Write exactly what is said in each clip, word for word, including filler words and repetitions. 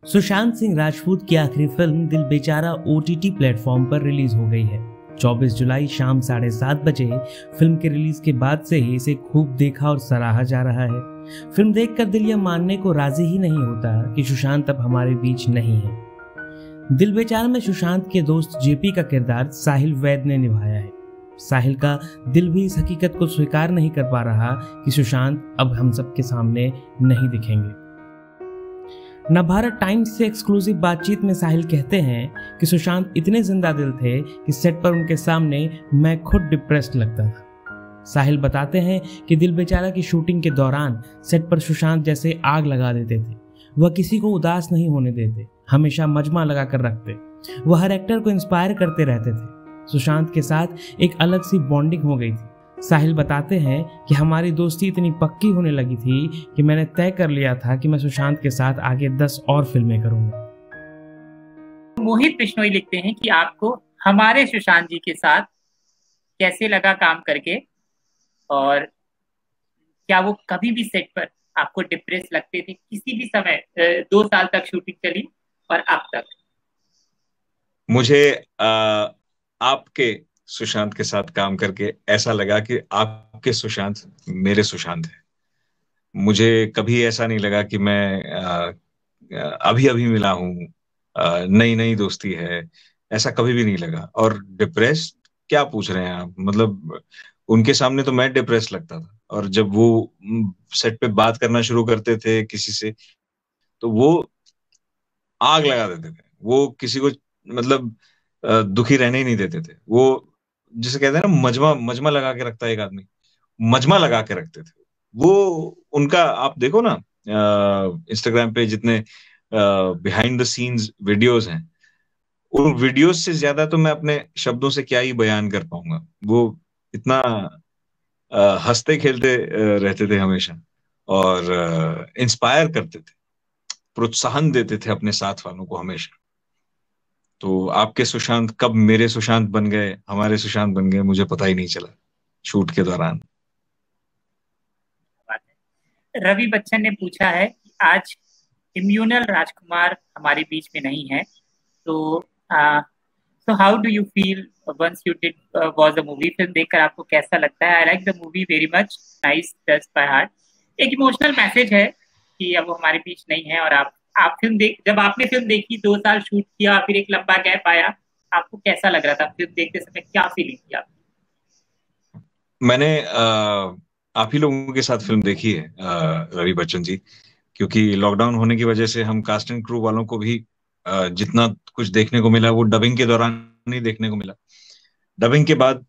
सुशांत सिंह राजपूत की आखिरी फिल्म दिल बेचारा ओटीटी प्लेटफॉर्म पर रिलीज हो गई है। चौबीस जुलाई शाम साढ़े सात बजे फिल्म के रिलीज के बाद से ही इसे खूब देखा और सराहा जा रहा है। फिल्म देखकर दिल यह मानने को राजी ही नहीं होता कि सुशांत अब हमारे बीच नहीं है। दिल बेचारा में सुशांत के दोस्त जेपी का किरदार साहिल वैद ने निभाया है। साहिल का दिल भी इस हकीकत को स्वीकार नहीं कर पा रहा कि सुशांत अब हम सबके सामने नहीं दिखेंगे। नवभारत टाइम्स से एक्सक्लूसिव बातचीत में साहिल कहते हैं कि सुशांत इतने जिंदा दिल थे कि सेट पर उनके सामने मैं खुद डिप्रेस्ड लगता था। साहिल बताते हैं कि दिल बेचारा की शूटिंग के दौरान सेट पर सुशांत जैसे आग लगा देते थे। वह किसी को उदास नहीं होने देते, हमेशा मजमा लगा कर रखते। वह हर एक्टर को इंस्पायर करते रहते थे। सुशांत के साथ एक अलग सी बॉन्डिंग हो गई थी। साहिल बताते हैं कि हमारी दोस्ती इतनी पक्की होने लगी थी कि मैंने तय कर लिया था कि मैं सुशांत के साथ आगे दस और फिल्में करूंगा। मोहित बिश्नोई लिखते हैं कि आपको हमारे सुशांत जी के साथ कैसे लगा काम करके, और क्या वो कभी भी सेट पर आपको डिप्रेस लगते थे किसी भी समय? दो साल तक शूटिंग चली और अब तक मुझे आ, आपके सुशांत के साथ काम करके ऐसा लगा कि आपके सुशांत मेरे सुशांत है। मुझे कभी ऐसा नहीं लगा कि मैं आ, अभी अभी मिला हूँ, नई नई दोस्ती है, ऐसा कभी भी नहीं लगा। और डिप्रेस क्या पूछ रहे हैं आप? मतलब उनके सामने तो मैं डिप्रेस लगता था, और जब वो सेट पे बात करना शुरू करते थे किसी से तो वो आग लगा देते थे। वो किसी को मतलब दुखी रहने ही नहीं देते थे। वो जिसे कहते हैं ना, मजमा मजमा लगा के रखता है एक आदमी, मजमा लगा के रखते थे वो। उनका आप देखो ना, इंस्टाग्राम पे जितने बिहाइंड द सीन्स वीडियोस हैं, उन वीडियोस से ज्यादा तो मैं अपने शब्दों से क्या ही बयान कर पाऊंगा। वो इतना अ, हंसते खेलते अ, रहते थे हमेशा, और इंस्पायर करते थे, प्रोत्साहन देते थे अपने साथ वालों को हमेशा। तो आपके सुशांत कब मेरे सुशांत बन गए, हमारे सुशांत बन गए, मुझे पता ही नहीं चला शूट के दौरान। रवि बच्चन ने पूछा है कि आज इम्यूनल राजकुमार हमारे बीच में नहीं है, तो so how do you feel once you did watch the movie? फिल्म देखकर आपको कैसा लगता है? I like the movie very much, nice, touch by heart. एक इमोशनल मैसेज है कि अब वो हमारे बीच नहीं है। और आप आप फिल्म देख जब आपने फिल्म देखी, दो साल शूट किया, फिर एक लंबा गैप आया, आपको कैसा लग रहा था? फिल्म देखते समय क्या फीलिंग थी आपकी? मैंने आ, आप ही लोगों के साथ फिल्म देखी है, आ, रवि बच्चन जी, क्योंकि लॉकडाउन होने की वजह से हम कास्ट एंड क्रू वालों को भी आ, जितना कुछ देखने को मिला वो डबिंग के दौरान नहीं देखने को मिला। डबिंग के बाद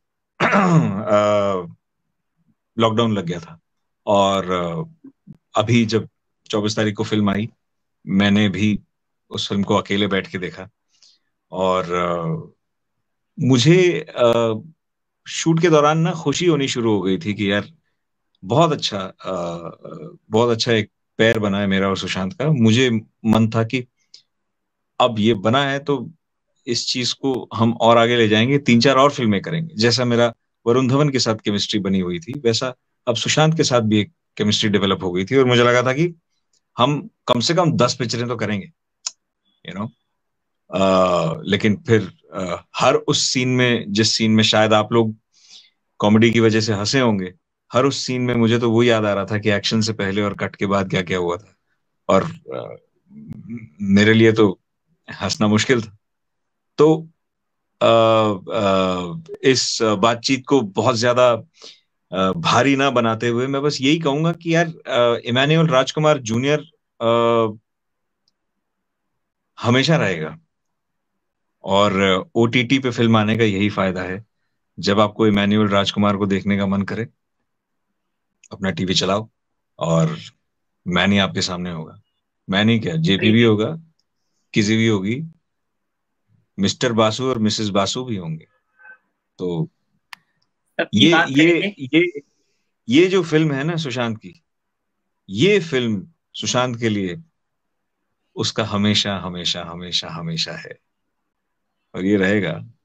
लॉकडाउन लग गया था, और आ, अभी जब चौबीस तारीख को फिल्म आई, मैंने भी उस फिल्म को अकेले बैठ के देखा। और आ, मुझे आ, शूट के दौरान ना खुशी होनी शुरू हो गई थी कि यार बहुत अच्छा, आ, बहुत अच्छा एक पैर बना है मेरा और सुशांत का। मुझे मन था कि अब ये बना है तो इस चीज को हम और आगे ले जाएंगे, तीन चार और फिल्में करेंगे। जैसा मेरा वरुण धवन के साथ केमिस्ट्री बनी हुई थी, वैसा अब सुशांत के साथ भी एक केमिस्ट्री डेवलप हो गई थी। और मुझे लगा था कि हम कम से कम दस पिक्चरें तो करेंगे, यू नो। लेकिन फिर आ, हर उस सीन में, जिस सीन में शायद आप लोग कॉमेडी की वजह से हंसे होंगे, हर उस सीन में मुझे तो वो याद आ रहा था कि एक्शन से पहले और कट के बाद क्या क्या हुआ था। और आ, मेरे लिए तो हंसना मुश्किल था। तो आ, आ, इस बातचीत को बहुत ज्यादा आ, भारी ना बनाते हुए मैं बस यही कहूंगा कि यार, इमैनुअल राजकुमार जूनियर आ, हमेशा रहेगा। और ओटीटी पे फिल्म आने का यही फायदा है। जब आपको इमैनुअल राजकुमार को देखने का मन करे, अपना टीवी चलाओ और मैनी आपके सामने होगा। मैनी क्या, जेपी भी होगा, किसी भी होगी, मिस्टर बासु और मिसेस बासु भी होंगे। तो सबकी ये बात ये करेंगे। ये ये जो फिल्म है ना सुशांत की, ये फिल्म सुशांत के लिए उसका हमेशा हमेशा हमेशा हमेशा है, और ये रहेगा।